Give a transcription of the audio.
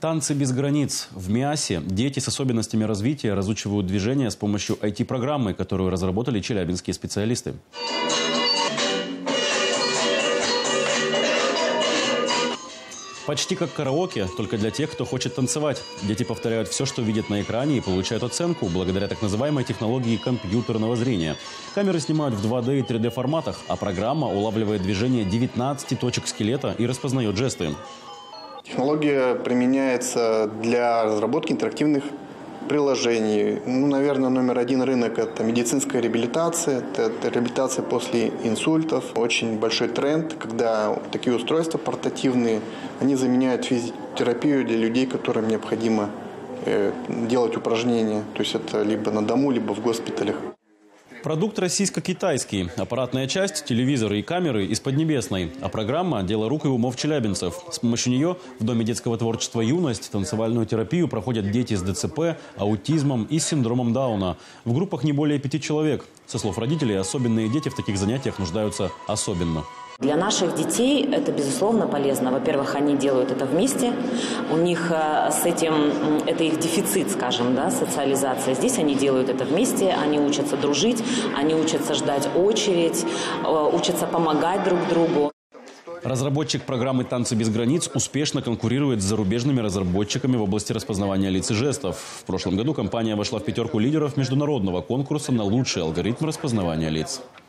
Танцы без границ. В МИАСе дети с особенностями развития разучивают движения с помощью IT-программы, которую разработали челябинские специалисты. Почти как караоке, только для тех, кто хочет танцевать. Дети повторяют все, что видят на экране, и получают оценку благодаря так называемой технологии компьютерного зрения. Камеры снимают в 2D и 3D форматах, а программа улавливает движение 19 точек скелета и распознает жесты. Технология применяется для разработки интерактивных приложений. Наверное, номер один рынок – это медицинская реабилитация. Это реабилитация после инсультов. Очень большой тренд, когда такие устройства портативные, они заменяют физиотерапию для людей, которым необходимо делать упражнения. То есть это либо на дому, либо в госпиталях. Продукт российско-китайский. Аппаратная часть, телевизоры и камеры из Поднебесной. А программа – дело рук и умов челябинцев. С помощью нее в Доме детского творчества «Юность» танцевальную терапию проходят дети с ДЦП, аутизмом и синдромом Дауна. В группах не более 5 человек. Со слов родителей, особенные дети в таких занятиях нуждаются особенно. Для наших детей это, безусловно, полезно. Во-первых, они делают это вместе. У них с этим, это их дефицит, скажем, да, социализация. Здесь они делают это вместе, они учатся дружить, они учатся ждать очередь, учатся помогать друг другу. Разработчик программы «Танцы без границ» успешно конкурирует с зарубежными разработчиками в области распознавания лиц и жестов. В прошлом году компания вошла в 5 лидеров международного конкурса на лучший алгоритм распознавания лиц.